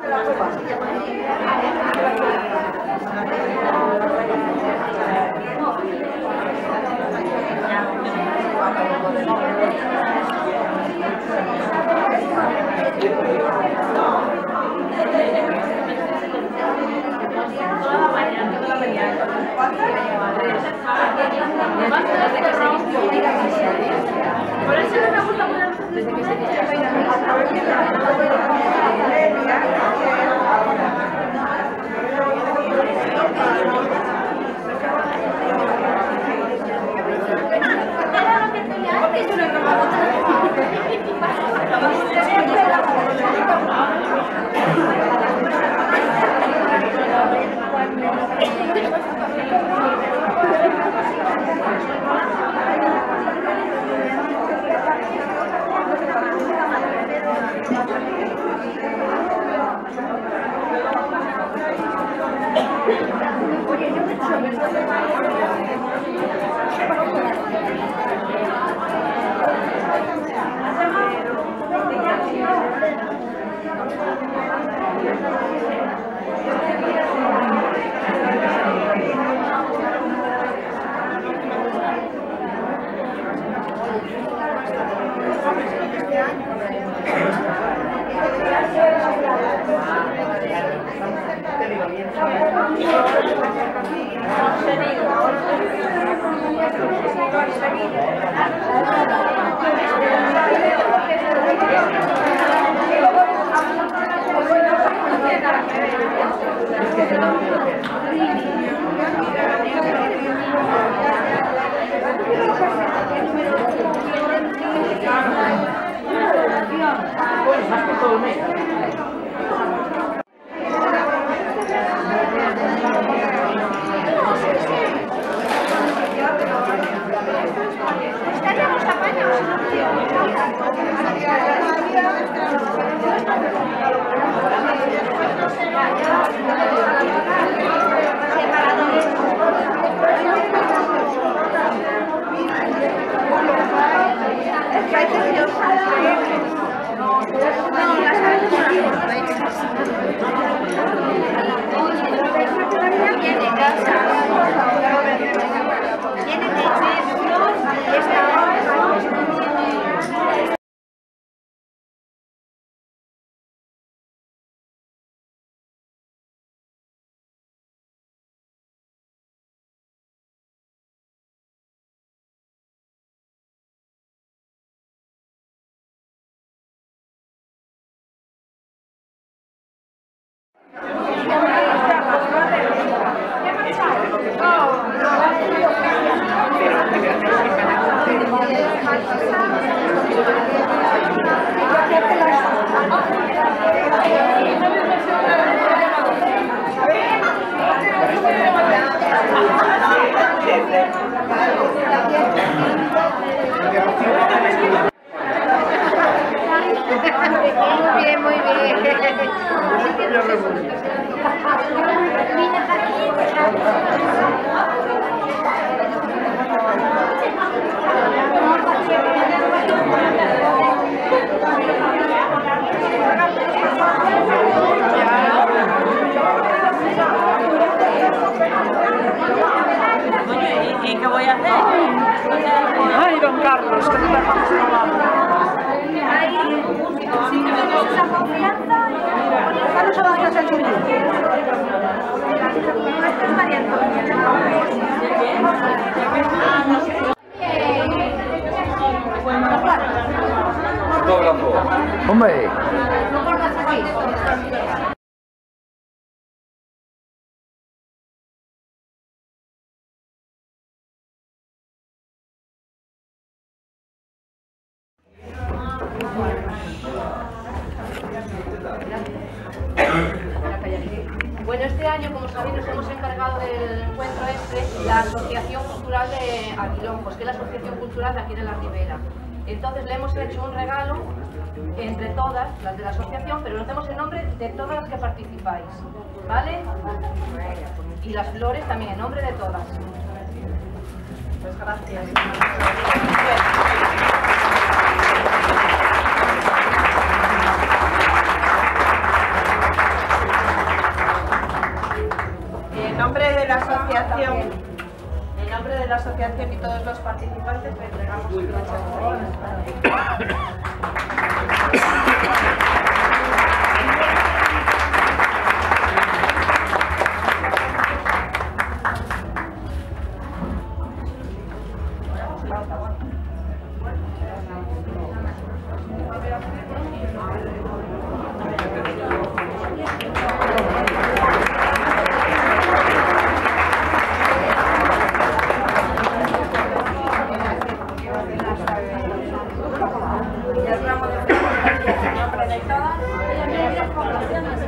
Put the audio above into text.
¿Y qué voy a hacer? Ay, don Carlos, que no te vamos a Ahí, si tenemos esa confianza, Carlos Abadías el suyo. Esta es María Antonia. Hombre. Bueno, este año, como sabéis, nos hemos encargado del encuentro la Asociación Cultural de Aguilonjos, que es la Asociación Cultural de aquí de la Ribera. Entonces le hemos hecho un regalo entre todas las de la asociación, pero lo hacemos en nombre de todas las que participáis, ¿vale? Y las flores también, en nombre de todas. Pues gracias. En nombre de la asociación y todos los participantes le entregamos un el ramo de flores, señora prelectora.